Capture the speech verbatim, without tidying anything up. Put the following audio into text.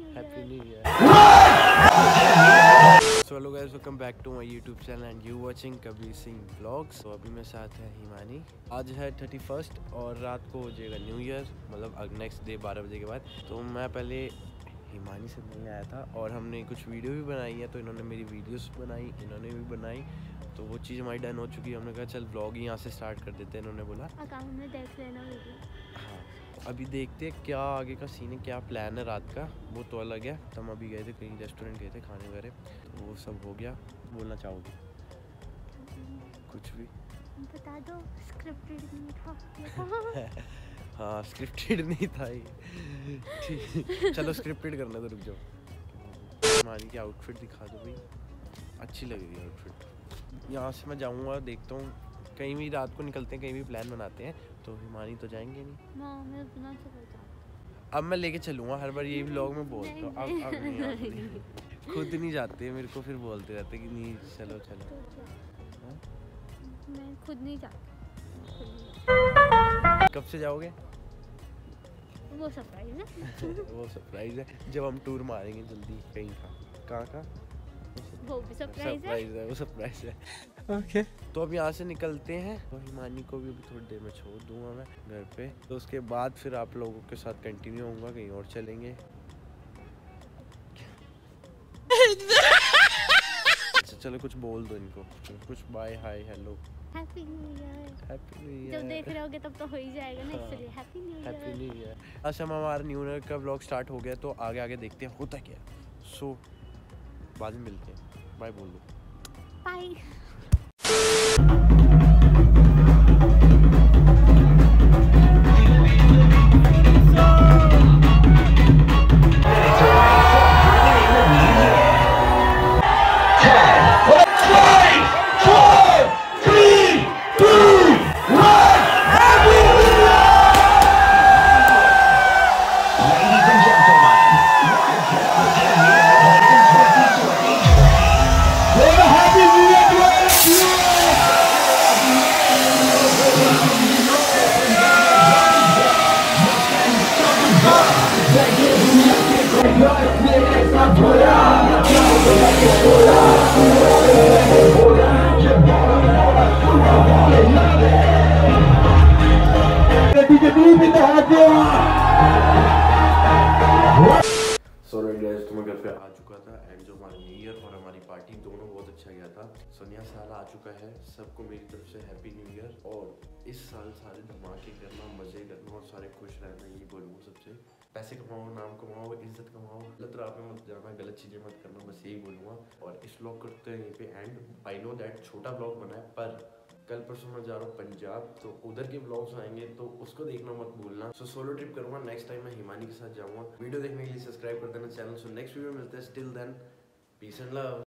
Happy new year. So hello guys, welcome back to my YouTube channel and you watching Kabir Singh blogs. तो अभी मेरे साथ है हिमानी। आज है थर्टी फर्स्ट और रात को हो जाएगा न्यू ईयर, मतलब नेक्स्ट डे बारह बजे के बाद। तो मैं पहले हिमानी से मिलने आया था और हमने कुछ वीडियो भी बनाई है। तो इन्होंने मेरी वीडियोस बनाई, इन्होंने भी बनाई, तो वो चीज़ हमारी डन हो चुकी है। हमने कहा चल ब्लॉग ही यहाँ से स्टार्ट कर देते हैं। इन्होंने बोला में देख लेना वीडियो। हाँ, अभी देखते हैं क्या आगे का सीन है, क्या प्लान है रात का, वो तो अलग है। तो हम अभी गए थे कहीं रेस्टोरेंट गए थे खाने वगैरह, तो वो सब हो गया। बोलना चाहोगे कुछ भी? बता दो, स्क्रिप्टेड नहीं था। हाँ, स्क्रिप्टेड नहीं था ये। ठीक, चलो स्क्रिप्टेड करना तो रुक जाओ। हिमानी की आउटफिट दिखा दो भाई, अच्छी लग रही है आउटफिट। यहाँ से मैं जाऊँगा, देखता हूँ कहीं भी रात को निकलते हैं, कहीं भी प्लान बनाते हैं। तो हिमानी तो जाएंगे नहीं। माँ मैं बिना चले जाऊँ। अब मैं लेके चलूँगा, हर बार यही व्लॉग में बोलता हूँ। अब अब नहीं आते, खुद नहीं जाते, मेरे को फिर बोलते रहते कि नहीं चलो चलो। तो मैं खुद नहीं जाती। कब से जाओगे? वो सरप्राइज है। वो सरप्राइज है, जब हम टूर मारेंगे जल्दी कहीं का। कहाँ का? वो भी सरप्राइज है। है वो सरप्राइज है। Okay okay. तो अब यहाँ से निकलते हैं। तो हिमानी को भी थोड़ी देर में छोड़ दूंगा मैं घर पे। तो उसके बाद फिर आप लोगों के साथ कंटिन्यू होऊंगा, कहीं और चलेंगे। अच्छा चलो कुछ बोल दो इनको, कुछ bye hi hello. Happy new year. Happy new year. जब देख रहे होगे तब तो हो ही जाएगा ना, इसलिए happy new year. Happy new year. अच्छा हमारा न्यू ईयर का व्लॉग स्टार्ट हो गया, तो आगे आगे देखते हैं होता क्या। सो बाद में मिलते हैं, बाय बोल दो। बाय। सो राइट गाइस, तो मैं घर पे आ चुका था एंड जो हमारा न्यू ईयर और हमारी पार्टी दोनों बहुत अच्छा गया था। सो नया साल आ चुका है, सबको मेरी तरफ से हैप्पी न्यू ईयर। और इस साल सारे धमाके करना, मजे करना और सारे खुश रहना, यही बोलूँगा सबसे। पैसे कमाओ, नाम कमाओ, इज्जत कमाओ, गलत राह पे मत जाना, गलत चीज़ें मत करना, बस यही बोलूँगा। और इस व्लॉग करते हैं यहीं पे एंड। आई नो दैट छोटा व्लॉग बना है, पर कल परसों मैं जा रहा हूँ पंजाब, तो उधर के व्लॉग्स आएंगे, तो उसको देखना मत भूलना। सो सोलो ट्रिप करूँगा नेक्स्ट टाइम, मैं हिमानी के साथ जाऊँगा। वीडियो देखने के लिए सब्सक्राइब कर देना चैनल। सो नेक्स्ट वीडियो मिलते हैं, still then peace and love.